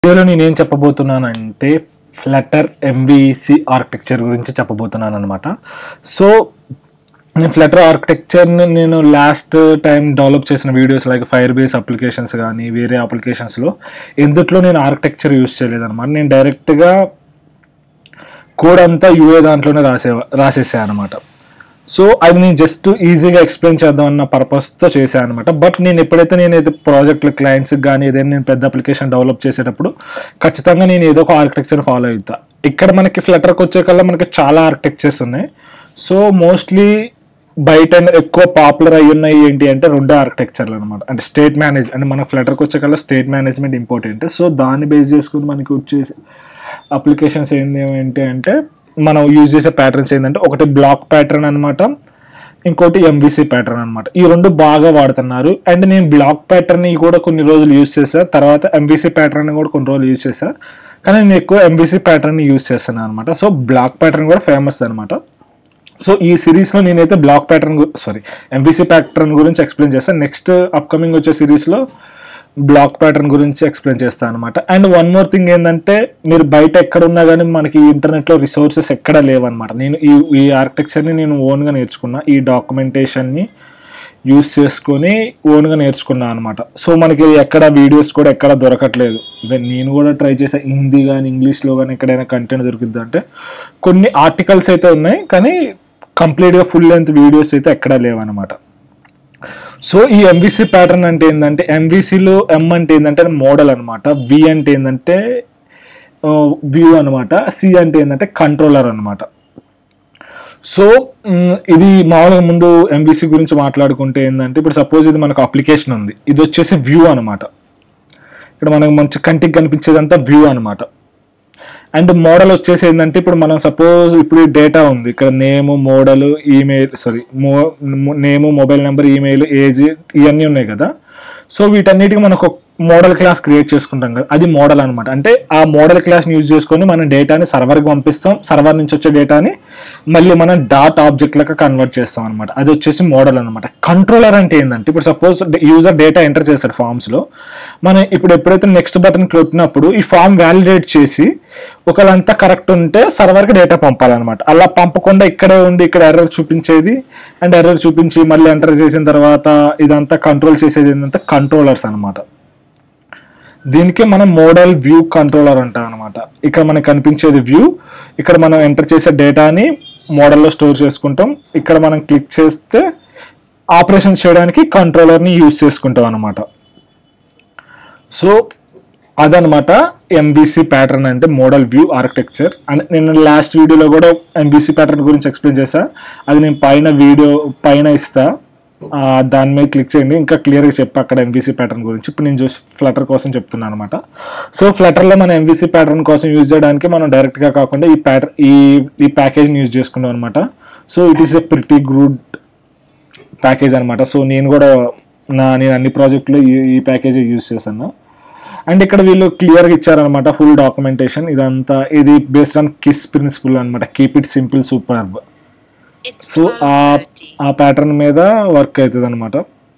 వీడియోలో నేను ఏం చెప్పబోతున్నానంటే ఫ్లటర్ ఎంవిసి ఆర్కిటెక్చర్ గురించి చెప్పబోతున్నాను అనమాట. సో నేను ఫ్లటర్ ఆర్కిటెక్చర్ని నేను లాస్ట్ టైం డెవలప్ చేసిన videos like firebase applications కానీ వేరే అప్లికేషన్స్లో ఎందుట్లో నేను ఆర్కిటెక్చర్ యూజ్ చేయలేదన్నమాట. నేను డైరెక్ట్గా కోడ్ అంతా యూఏ దాంట్లోనే రాసేసాను అనమాట. సో అది నేను జస్ట్ ఈజీగా ఎక్స్ప్లెయిన్ చేద్దామన్న పర్పస్తో చేశాను అనమాట. బట్ నేను నేనైతే ప్రాజెక్టులు క్లయింట్స్కి కానీ ఏదైనా నేను పెద్ద అప్లికేషన్ డెవలప్ చేసేటప్పుడు ఖచ్చితంగా నేను ఏదో ఒక ఆర్కిటెక్చర్ ఫాలో అవుతా. ఇక్కడ మనకి ఫ్లటర్కి వచ్చే కల్లా మనకి చాలా ఆర్కిటెక్చర్స్ ఉన్నాయి. సో మోస్ట్లీ బయట ఎక్కువ పాపులర్ అయ్యి ఉన్నాయి ఏంటి అంటే రెండు ఆర్కిటెక్చర్లు అనమాట. అంటే స్టేట్ మేనేజ్ అంటే మన ఫ్లటర్కి వచ్చే కల్లా స్టేట్ మేనేజ్మెంట్ ఇంపార్టెంట్. సో దాన్ని బేస్ చేసుకుని మనకి వచ్చే అప్లికేషన్స్ ఏంటి అంటే మనం యూజ్ చేసే ప్యాటర్న్స్ ఏంటంటే ఒకటి బ్లాక్ ప్యాటర్న్ అనమాట, ఇంకోటి ఎంవిసి ప్యాటర్న్ అనమాట. ఈ రెండు బాగా వాడుతున్నారు. అండ్ నేను బ్లాక్ ప్యాటర్న్ కూడా కొన్ని రోజులు యూజ్ చేశాను, తర్వాత ఎంవిసి ప్యాటర్న్ కూడా కొన్ని రోజులు యూజ్ చేశాను. కానీ నేను ఎక్కువ ఎంవిసి ప్యాటర్న్ యూజ్ చేస్తాను అనమాట. సో బ్లాక్ ప్యాటర్న్ కూడా ఫేమస్ అనమాట. సో ఈ సిరీస్లో నేనైతే బ్లాక్ ప్యాటర్న్ ఎంవిసి ప్యాటర్న్ గురించి ఎక్స్ప్లెయిన్ చేస్తాను. నెక్స్ట్ అప్కమింగ్ వచ్చే సిరీస్లో బ్లాక్ ప్యాటర్న్ గురించి ఎక్స్ప్లెయిన్ చేస్తాను అనమాట. అండ్ వన్ మోర్ థింగ్ ఏంటంటే మీరు బయట ఎక్కడ ఉన్నా కానీ మనకి ఇంటర్నెట్లో రిసోర్సెస్ ఎక్కడ లేవన్నమాట. నేను ఈ ఆర్కిటెక్చర్ని నేను ఓన్గా నేర్చుకున్నా, ఈ డాక్యుమెంటేషన్ని యూస్ చేసుకొని ఓన్గా నేర్చుకున్నాను అనమాట. సో మనకి ఎక్కడ వీడియోస్ కూడా ఎక్కడ దొరకట్లేదు. నేను కూడా ట్రై చేసాను, హిందీ కానీ ఇంగ్లీష్లో కానీ ఎక్కడైనా కంటెంట్ దొరికిద్ది అంటే కొన్ని ఆర్టికల్స్ అయితే ఉన్నాయి, కానీ కంప్లీట్గా ఫుల్ లెంత్ వీడియోస్ అయితే ఎక్కడా లేవన్నమాట. సో ఈ ఎంవిసి ప్యాటర్న్ అంటే ఏంటంటే ఎంవిసిలో ఎం అంటే ఏంటంటే మోడల్ అనమాట, వి అంటే ఏంటంటే వ్యూ అనమాట, సి అంటే ఏంటంటే కంట్రోలర్ అనమాట. సో ఇది మామూలుగా ముందు ఎంవిసి గురించి మాట్లాడుకుంటే ఏంటంటే ఇప్పుడు సపోజ్ ఇది మనకు అప్లికేషన్ ఉంది, ఇది వచ్చేసి వ్యూ అనమాట. ఇక్కడ మనకు మంచి కంటికి కనిపించేదంతా వ్యూ అనమాట. అండ్ మోడల్ వచ్చేసి ఏంటంటే ఇప్పుడు మనం సపోజ్ ఇప్పుడు డేటా ఉంది, ఇక్కడ name model email name mobile number email age ఇవన్నీ ఉన్నాయి కదా. సో వీటన్నిటికి మనకు మోడల్ క్లాస్ క్రియేట్ చేసుకుంటాం కదా, అది మోడల్ అనమాట. అంటే ఆ మోడల్ క్లాస్ని యూజ్ చేసుకొని మనం డేటాని సర్వర్కి పంపిస్తాం, సర్వర్ నుంచి వచ్చే డేటాని మళ్ళీ మనం డాట్ ఆబ్జెక్ట్ లెక్క కన్వర్ట్ చేస్తాం అనమాట. అది వచ్చేసి మోడల్ అనమాట. కంట్రోలర్ అంటే ఏంటంటే ఇప్పుడు సపోజ్ యూజర్ డేటా ఎంటర్ చేస్తాడు ఫామ్స్లో, మనం ఇప్పుడు ఎప్పుడైతే నెక్స్ట్ బటన్ కొట్టినప్పుడు ఈ ఫామ్ వ్యాలిడేట్ చేసి ఒకళ్ళంతా కరెక్ట్ ఉంటే సర్వర్కి డేటా పంపాలన్నమాట. అలా పంపకుండా ఇక్కడే ఉండి ఇక్కడ ఎర్రర్ చూపించేది అండ్ ఎర్రర్ చూపించి మళ్ళీ ఎంటర్ చేసిన తర్వాత ఇదంతా కంట్రోల్ చేసేది ఏంటంటే కంట్రోలర్స్ అనమాట. దీనికి మనం మోడల్ వ్యూ కంట్రోలర్ అంటాం అనమాట. ఇక్కడ మనకు కనిపించేది వ్యూ, ఇక్కడ మనం ఎంటర్ చేసే డేటాని మోడల్లో స్టోర్ చేసుకుంటాం. ఇక్కడ మనం క్లిక్ చేస్తే ఆపరేషన్ చేయడానికి కంట్రోలర్ని యూజ్ చేసుకుంటాం అనమాట. సో అదనమాట ఎంవిసి ప్యాటర్న్ అంటే మోడల్ వ్యూ ఆర్కిటెక్చర్. అండ్ నేను లాస్ట్ వీడియోలో కూడా ఎంవిసి ప్యాటర్న్ గురించి ఎక్స్ప్లెయిన్ చేశాను, అది నేను పైన ఇస్తా, దాని మీద క్లిక్ చేయండి, ఇంకా క్లియర్గా చెప్పి అక్కడ ఎంవిసి ప్యాటర్న్ గురించి. ఇప్పుడు నేను చూసి ఫ్లటర్ కోసం చెప్తున్నాను అనమాట. సో ఫ్లటర్లో మనం ఎంవిసి ప్యాటర్న్ కోసం యూజ్ చేయడానికి మనం డైరెక్ట్గా కాకుండా ఈ ప్యాకేజ్ని యూజ్ చేసుకున్నాం అనమాట. So it is a pretty good package అనమాట. సో నేను కూడా నేను అన్ని ప్రాజెక్టులో ఈ ప్యాకేజ్ యూజ్ చేశాను. అండ్ ఇక్కడ వీళ్ళు క్లియర్గా ఇచ్చారనమాట ఫుల్ డాక్యుమెంటేషన్. ఇదంతా ఇది బేస్డ్ ఆన్ కిస్ ప్రిన్సిపల్ అనమాట, keep it simple superb. So ఆ ప్యాటర్న్ మీద వర్క్ అవుతుంది అనమాట.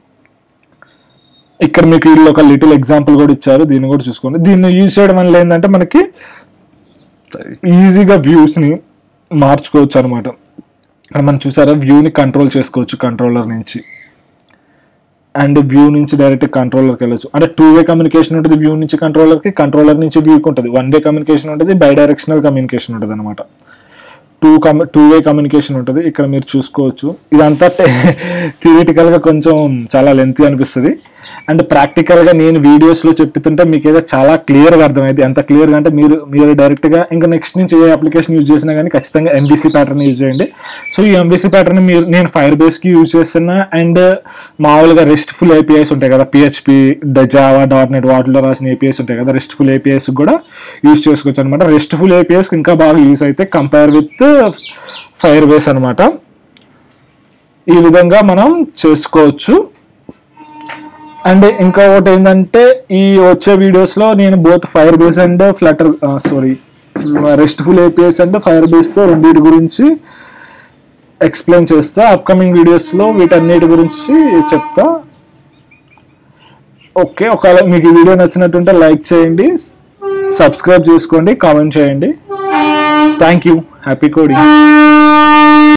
ఇక్కడ మీకు వీళ్ళు ఒక లిటిల్ ఎగ్జాంపుల్ కూడా ఇచ్చారు, దీన్ని కూడా చూసుకోండి. దీన్ని యూజ్ చేయడం వల్ల ఏంటంటే మనకి ఈజీగా వ్యూస్ని మార్చుకోవచ్చు అనమాట. ఇక్కడ మనం చూసారా వ్యూని కంట్రోల్ చేసుకోవచ్చు కంట్రోలర్ నుంచి, అండ్ వ్యూ నుంచి డైరెక్ట్ కంట్రోలర్కి వెళ్ళచ్చు. అంటే 2-వే కమ్యూనికేషన్ ఉంటుంది వ్యూ నుంచి కంట్రోలర్కి, కంట్రోలర్ నుంచి వ్యూకి ఉంటుంది 1-వే కమ్యూనికేషన్ ఉంటుంది, బై డైరెక్షనల్ కమ్యూనికేషన్ ఉంటుంది అనమాట. 2-వే కమ్యూనికేషన్ ఉంటుంది. ఇక్కడ మీరు చూసుకోవచ్చు. ఇదంతా థియరిటికల్గా కొంచెం చాలా లెంతీ అనిపిస్తుంది, అండ్ ప్రాక్టికల్గా నేను వీడియోస్లో చెప్తుంటే మీకు ఏదో చాలా క్లియర్గా అర్థమైంది. ఎంత క్లియర్గా అంటే మీరు డైరెక్ట్గా ఇంకా నెక్స్ట్ నుంచి ఏ అప్లికేషన్ యూజ్ చేసినా కానీ ఖచ్చితంగా ఎంవిసి ప్యాటర్న్ యూజ్ చేయండి. సో ఈ ఎంవిసి ప్యాటర్న్ నేను ఫైర్ బేస్కి యూజ్ చేస్తున్నా, అండ్ మామూలుగా రెస్ట్ఫుల్ ఏపీఐస్ ఉంటాయి కదా, పిహెచ్పి, జావా, .NET వాటిలో రాసిన ఏపీఐస్ ఉంటాయి కదా, రెస్ట్ఫుల్ ఏపీఐస్ కూడా యూజ్ చేసుకోవచ్చు అనమాట. రెస్ట్ఫుల్ ఏపీఐస్ ఇంకా బాగా యూజ్ అయితే కంపేర్ విత్ ఫైర్ బేస్ అనమాట. ఈ విధంగా మనం చేసుకోవచ్చు. అండ్ ఇంకా ఒకటి ఏంటంటే ఈ వచ్చే వీడియోస్లో నేను both firebase and restful APIs and ఫైర్ బేస్తో రెండింటి గురించి ఎక్స్ప్లెయిన్ చేస్తా. అప్కమింగ్ వీడియోస్లో వీటన్నిటి గురించి చెప్తా. ఓకే, ఒకవేళ మీకు ఈ వీడియో నచ్చినట్టుంటే లైక్ చేయండి, సబ్స్క్రైబ్ చేసుకోండి, కామెంట్ చేయండి. Thank you. Happy coding.